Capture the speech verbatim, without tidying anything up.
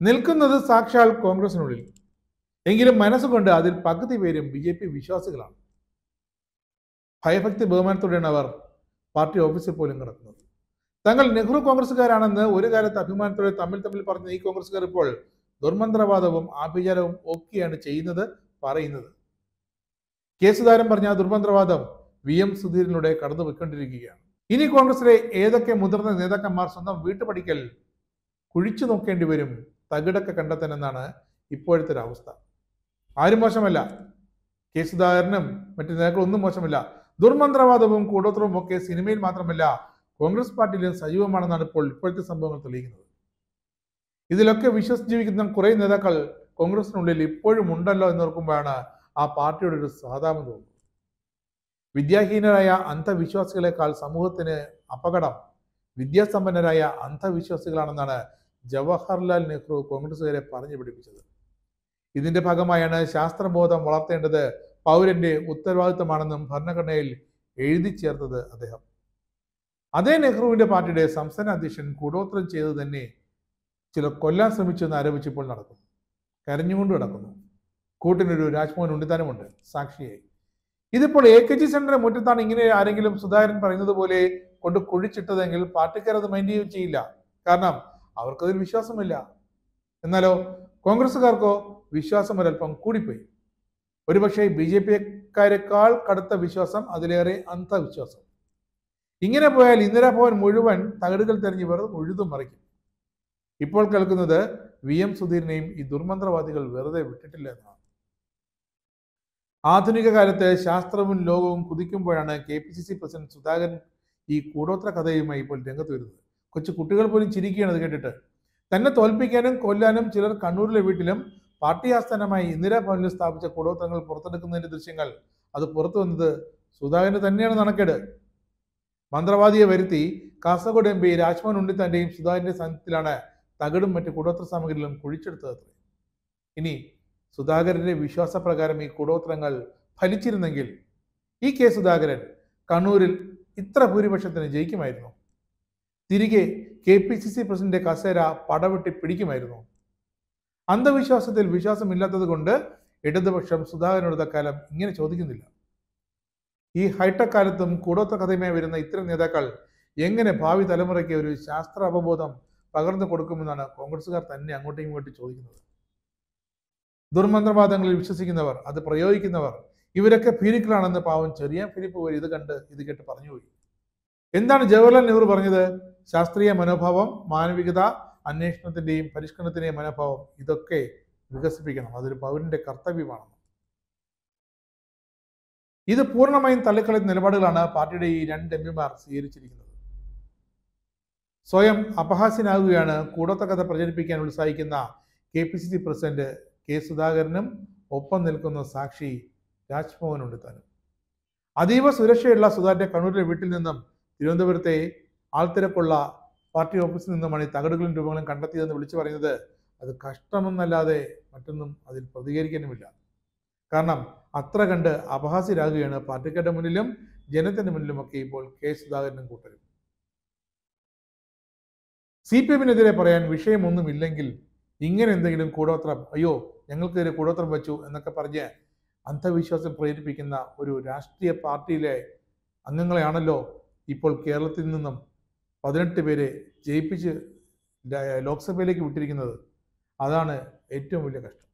നിൽക്കുന്നത് സാക്ഷാൽ കോൺഗ്രസിനുള്ളിൽ. എങ്കിലും മനസ്സുകൊണ്ട് അതിൽ പകുതി പേരും ബി ജെ പി വിശ്വാസികളാണ്. ഭയഭക്തി ബഹുമാനത്തോടെയാണ് അവർ പാർട്ടി ഓഫീസിൽ പോലും കിടക്കുന്നത്. തങ്ങൾ നെഹ്റു കോൺഗ്രസ്സുകാരാണെന്ന് ഒരു കാലത്ത് അഭിമാനത്തോടെ തമ്മിൽ തമ്മിൽ പറഞ്ഞ ഈ കോൺഗ്രസ്സുകാർ ഇപ്പോൾ ദുർമന്ത്രവാദവും ആഭിചാരവും ഒക്കെയാണ് ചെയ്യുന്നത്, പറയുന്നത്. കെ സുധാകരൻ പറഞ്ഞ ദുർമന്ത്രവാദം വി എം സുധീരനിലൂടെ കടന്നു പോയിക്കൊണ്ടിരിക്കുകയാണ്. ഇനി കോൺഗ്രസിലെ ഏതൊക്കെ മുതിർന്ന നേതാക്കന്മാർ സ്വന്തം വീട്ടുപടിക്കൽ കുഴിച്ചു നോക്കേണ്ടി വരും തകിടൊക്കെ കണ്ടെത്താനെന്നാണ് ഇപ്പോഴത്തെ ഒരു അവസ്ഥ. ആരും മോശമല്ല, കെ സുധാകരനും മറ്റു നേതാക്കളും ഒന്നും മോശമല്ല. ദുർമന്ത്രവാദവും കൂടോത്രവും ഒക്കെ സിനിമയിൽ മാത്രമല്ല കോൺഗ്രസ് പാർട്ടിയിലും സജീവമാണെന്നാണ് ഇപ്പോൾ ഇപ്പോഴത്തെ സംഭവങ്ങൾ തെളിയിക്കുന്നത്. ഇതിലൊക്കെ വിശ്വസിച്ച് ജീവിക്കുന്ന കുറെ നേതാക്കൾ കോൺഗ്രസിനുള്ളിൽ ഇപ്പോഴും ഉണ്ടല്ലോ എന്നോർക്കുമ്പോഴാണ് ആ പാർട്ടിയുടെ ഒരു സഹതാപം തോന്നുന്നത്. വിദ്യാഹീനരായ അന്ധവിശ്വാസികളെക്കാൾ സമൂഹത്തിന് അപകടം വിദ്യാസമ്പന്നരായ അന്ധവിശ്വാസികളാണെന്നാണ് ജവഹർലാൽ നെഹ്റു കോൺഗ്രസുകാരെ പറഞ്ഞു പിടിപ്പിച്ചത്. ഇതിന്റെ ഭാഗമായാണ് ശാസ്ത്രബോധം വളർത്തേണ്ടത് പൗരന്റെ ഉത്തരവാദിത്തമാണെന്നും ഭരണഘടനയിൽ എഴുതി ചേർത്തത് അദ്ദേഹം. അതേ നെഹ്റുവിന്റെ പാർട്ടിയുടെ സംസ്ഥാന അധ്യക്ഷൻ കൂടോത്രം ചെയ്തത് തന്നെ ചിലർ കൊല്ലാൻ ശ്രമിച്ചു എന്ന് ആരോപിച്ചപ്പോൾ നടക്കുന്നു. കരഞ്ഞുകൊണ്ട് കിടക്കുന്നു. കൂട്ടിനൊരു രാജ്മോഹൻ ഉണ്ണിത്താനുമുണ്ട് സാക്ഷിയായി. ഇതിപ്പോൾ എ കെ ജി സെന്ററിന്റെ മുറ്റത്താണ് ഇങ്ങനെ ആരെങ്കിലും സുധാകരൻ പറയുന്നത് പോലെ കൊണ്ട് കുഴിച്ചിട്ടതെങ്കിൽ പാർട്ടിക്കാർ അത് മൈൻഡ് ചെയ്യുകയും ചെയ്യില്ല. കാരണം അവർക്കതിൽ വിശ്വാസമില്ല. എന്നാലോ കോൺഗ്രസുകാർക്കോ വിശ്വാസം ഒരൽപ്പം കൂടിപ്പോയി. ഒരുപക്ഷെ ബി ജെ പിക്കാരെക്കാൾ കടുത്ത വിശ്വാസം, അതിലേറെ അന്ധവിശ്വാസം. ഇങ്ങനെ പോയാൽ ഇന്ദിരാഭവൻ മുഴുവൻ തകടുകൾ തെരഞ്ഞു വെറുതെ ഉഴുതും മറിക്കും. ഇപ്പോൾ കേൾക്കുന്നത് വി എം സുധീരനെയും ഈ ദുർമന്ത്രവാദികൾ വെറുതെ വിട്ടിട്ടില്ല എന്നാണ്. ആധുനിക കാലത്ത് ശാസ്ത്രവും ലോകവും കുതിക്കുമ്പോഴാണ് K P C C president Sudhakaran ഈ കൂടോത്ര കഥയുമായി ഇപ്പോൾ രംഗത്ത് വരുന്നത്. കൊച്ചു കുട്ടികൾ പോലും ചിരിക്കുകയാണ് അത് കേട്ടിട്ട്. തന്നെ തോൽപ്പിക്കാനും കൊല്ലാനും ചിലർ കണ്ണൂരിലെ വീട്ടിലും പാർട്ടി ആസ്ഥാനമായി ഇന്ദിരാഭവനിൽ സ്ഥാപിച്ച കൂടോത്രങ്ങൾ പുറത്തെടുക്കുന്നതിന്റെ ദൃശ്യങ്ങൾ അത് പുറത്തു വന്നത് സുധാകരന് തന്നെയാണ് നാണക്കേട്. മന്ത്രവാദിയെ വരുത്തി കാസർഗോഡ് എം പി രാജ്മോഹൻ ഉണ്ണിത്താന്റെയും സുധാകരന്റെ സാന്നിധ്യത്തിലാണ് തകടും മറ്റ് കൂടോത്ര സാമഗ്രികളും കുഴിച്ചെടുത്തത്. ഇനി സുധാകരന്റെ വിശ്വാസപ്രകാരം ഈ കൂടോത്രങ്ങൾ ഫലിച്ചിരുന്നെങ്കിൽ ഈ കെ സുധാകരൻ കണ്ണൂരിൽ ഇത്ര ഭൂരിപക്ഷത്തിന് ജയിക്കുമായിരുന്നു. തിരികെ K P C C president കസേര പടവെട്ടി പിടിക്കുമായിരുന്നു. അന്ധവിശ്വാസത്തിൽ വിശ്വാസമില്ലാത്തത് കൊണ്ട് ഇടതുപക്ഷം സുധാകരനോട് തൽക്കാലം ഇങ്ങനെ ചോദിക്കുന്നില്ല. ഈ ഹൈടെക് കാലത്തും കൂടോത്ര കഥയുമായി വരുന്ന ഇത്തരം നേതാക്കൾ എങ്ങനെ ഭാവി തലമുറയ്ക്ക് ഒരു ശാസ്ത്ര അവബോധം പകർന്നു കൊടുക്കുമെന്നാണ് കോൺഗ്രസുകാർ തന്നെ അങ്ങോട്ടും ഇങ്ങോട്ടും ചോദിക്കുന്നത്. ദുർമന്ത്രവാദങ്ങളിൽ വിശ്വസിക്കുന്നവർ, അത് പ്രയോഗിക്കുന്നവർ, ഇവരൊക്കെ ഭീരുക്കളാണെന്ന് പാവം ചെറിയ ഫിലിപ്പ് പോയി ഇത് കണ്ട് ഇത് കേട്ട് പറഞ്ഞുപോയി. എന്താണ് ജവഹർലാൽ നെഹ്റു പറഞ്ഞത്? ശാസ്ത്രീയ മനോഭാവം, മാനവികത, അന്വേഷണത്തിന്റെയും പരിഷ്കരണത്തിന്റെയും മനോഭാവം ഇതൊക്കെ വികസിപ്പിക്കണം. അതൊരു പൗരന്റെ കർത്തവ്യമാണ്. ഇത് പൂർണ്ണമായും തള്ളിക്കളയുന്ന നിലപാടുകളാണ് പാർട്ടിയുടെ ഈ രണ്ട് എം പിമാർ സ്വീകരിച്ചിരിക്കുന്നത്. സ്വയം അപഹാസ്യനാകുകയാണ് കൂടോത്ര കഥ പ്രചരിപ്പിക്കാൻ ഉത്സാഹിക്കുന്ന K P C C president K സുധാകരനും ഒപ്പം നിൽക്കുന്ന സാക്ഷി രാജ്മോഹൻ ഉണ്ണിത്താനും. അതീവ സുരക്ഷയുള്ള സുധാകരന്റെ കണ്ണൂരിലെ വീട്ടിൽ നിന്നും തിരുവനന്തപുരത്തെ ആൾത്തിരക്കുള്ള പാർട്ടി ഓഫീസിൽ നിന്നുമാണ് ഈ തകടുകളും രൂപങ്ങളും കണ്ടെത്തിയതെന്ന് വിളിച്ചു പറയുന്നത്. അത് കഷ്ടമെന്നല്ലാതെ മറ്റൊന്നും അതിൽ പ്രതികരിക്കാനുമില്ല. കാരണം അത്ര കണ്ട് അപഹാസ്യരാകുകയാണ് പാർട്ടിക്കാരുടെ മുന്നിലും ജനത്തിന്റെ മുന്നിലുമൊക്കെ ഇപ്പോൾ കെ സുധാകരനും കൂട്ടരും. സി പി എമ്മിനെതിരെ പറയാൻ വിഷയമൊന്നുമില്ലെങ്കിൽ ഇങ്ങനെ എന്തെങ്കിലും കൂടോത്രം, അയ്യോ ഞങ്ങൾക്കെതിരെ കൂടോത്രം വെച്ചു എന്നൊക്കെ പറഞ്ഞ് അന്ധവിശ്വാസം പ്രേരിപ്പിക്കുന്ന ഒരു രാഷ്ട്രീയ പാർട്ടിയിലെ അംഗങ്ങളെയാണല്ലോ ഇപ്പോൾ കേരളത്തിൽ നിന്നും പതിനെട്ട് പേരെ ജയിപ്പിച്ച് ലോക്സഭയിലേക്ക് വിട്ടിരിക്കുന്നത്. അതാണ് ഏറ്റവും വലിയ കഷ്ടം.